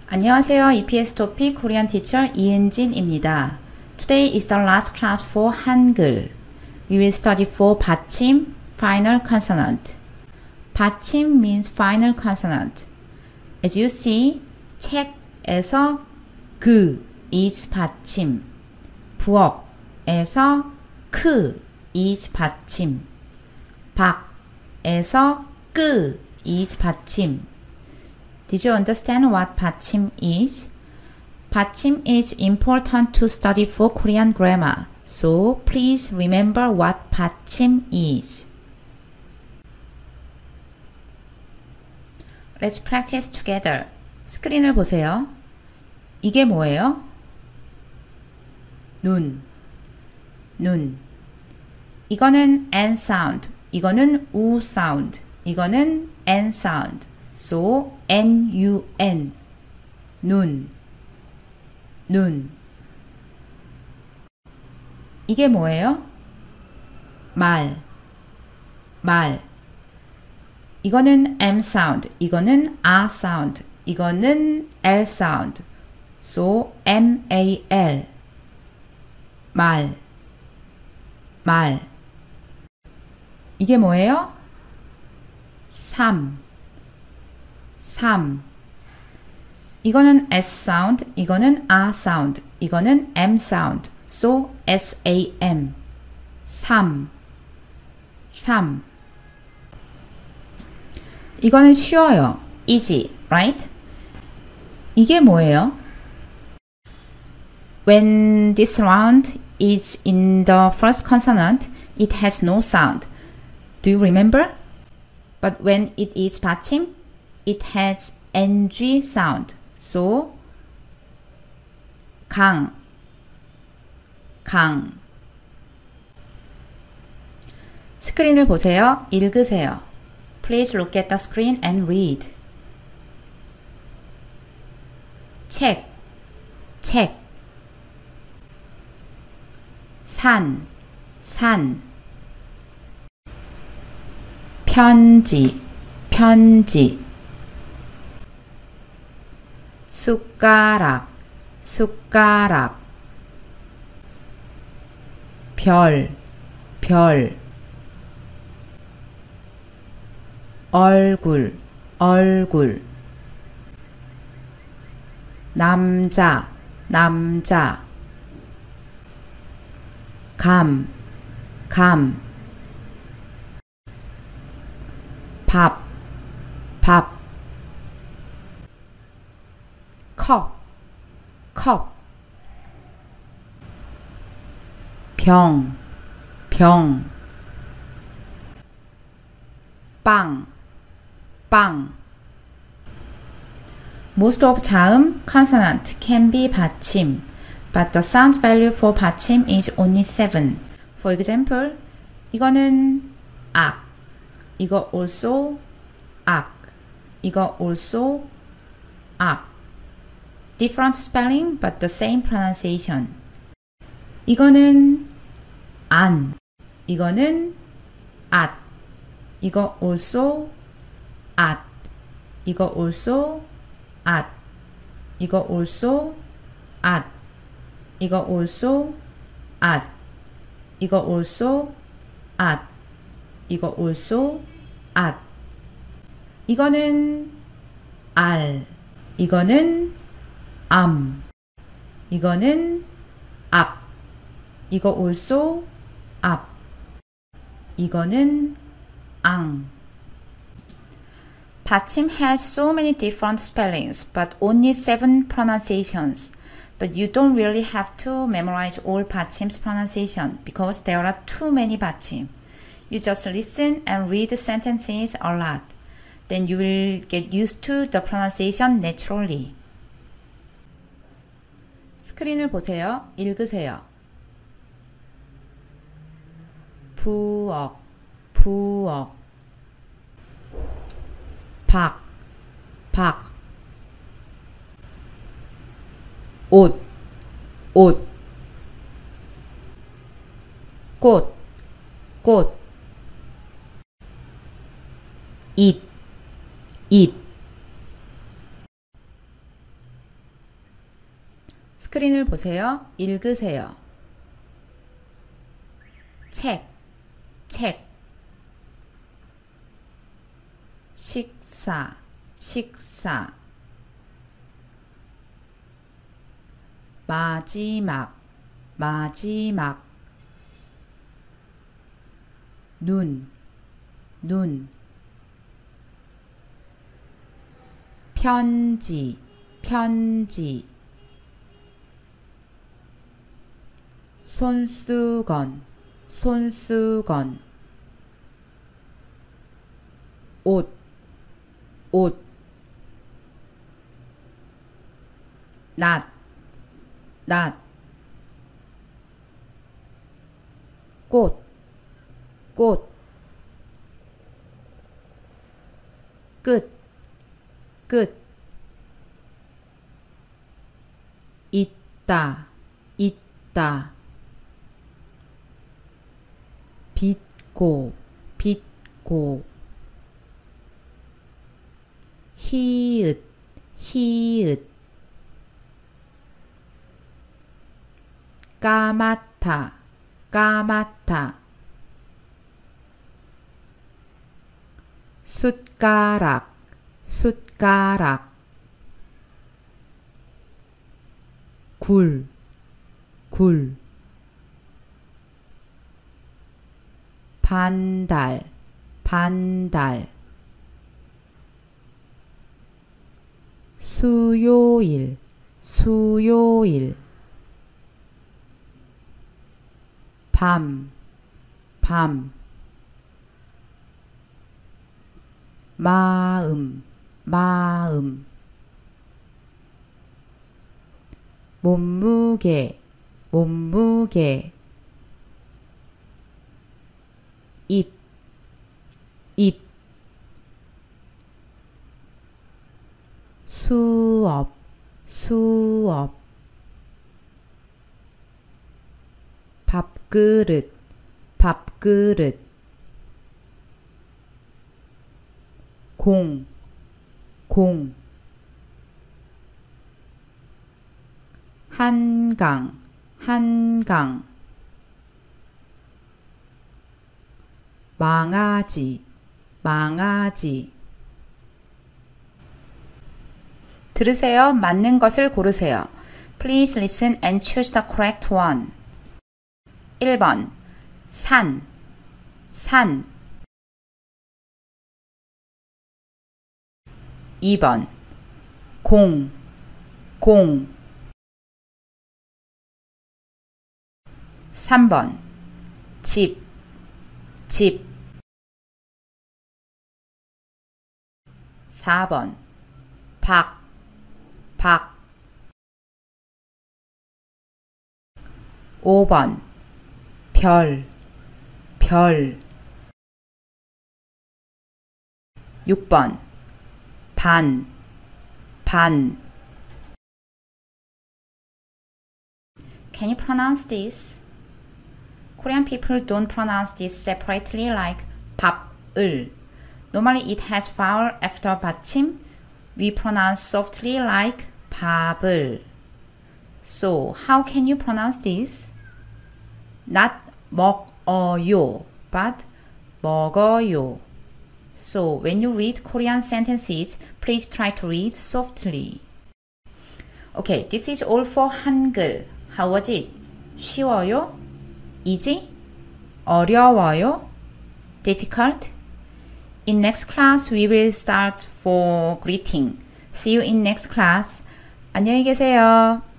안녕하세요. EPS 토픽 코리안 티처 이은진입니다. Today is the last class for 한글. We will study for 받침, final consonant. 받침 means final consonant. As you see, 책에서 그 is 받침. 부엌에서 크 is 받침. 박에서 끄 is 받침. Did you understand what 받침 is? 받침 is important to study for Korean grammar. So please remember what 받침 is. Let's practice together. 스크린을 보세요. 이게 뭐예요? 눈. 이거는 N sound. 이거는 U sound. 이거는 N sound. So N-U-N 눈 이게 뭐예요? 말 이거는 M sound 이거는 R sound 이거는 L sound So M-A-L 말 이게 뭐예요? 삼 이거는 S sound, 이거는 R sound, 이거는 M sound. So S-A-M. 삼. 이거는 쉬워요. Easy, right? 이게 뭐예요? When this round is in the first consonant, it has no sound. Do you remember? But when it is 받침, it has NG sound. So 강 스크린을 보세요. 읽으세요. Please look at the screen and read. 책 산 편지 숟가락 별 얼굴 남자 감 밥 컵 병 빵 Most of 자음 consonant can be 받침, but the sound value for 받침 is only 7. For example, 이거는 악, 이거 also 악, 이거 also 악. Different spelling but the same pronunciation. 이거는 안, 이거는 앗, 이거 also 앗, 이거 also 앗, 이거 also 앗, 이거 also 앗, 이거 also 앗, 이거 also 앗. 이거는 알, 이거는 암, 이거는 앞, 이거 also 앞, 이거는 앙. 받침 has so many different spellings, but only 7 pronunciations. But you don't really have to memorize all 받침's pronunciation because there are too many 받침. You just listen and read the sentences a lot. Then you will get used to the pronunciation naturally. 스크린을 보세요. 읽으세요. 부엌 박 옷 꽃 입 스크린을 보세요. 읽으세요. 책, 책. 식사, 식사. 마지막, 마지막. 눈, 눈. 편지, 편지. 손수건, 손수건. 옷, 옷. 낫, 낫. 꽃, 꽃. 끝, 끝. 있다, 있다. 빚고, 빚고. 히읗, 히읗. 까맣다, 까맣다. 숟가락, 숟가락. 굴, 굴. 반달, 반달. 수요일, 수요일. 밤, 밤. 마음, 마음. 몸무게, 몸무게. 입, 입. 수업, 수업. 밥그릇, 밥그릇. 공, 공. 한강, 한강. 망아지, 망아지. 들으세요. 맞는 것을 고르세요. Please listen and choose the correct one. 1번 산, 산. 2번 공, 공. 3번 집, 집. 4번 박, 박. 5번 별, 별. 6번 반, 반. Can you pronounce this? Korean people don't pronounce this separately like 밥을. Normally it has vowel after 받침. We pronounce softly like 밥을. So how can you pronounce this? Not 먹어요, but 먹어요. So when you read Korean sentences, please try to read softly. Okay, this is all for 한글. How was it? 쉬워요? Easy? 어려워요? Difficult? In next class, we will start for greeting. See you in next class. 안녕히 계세요.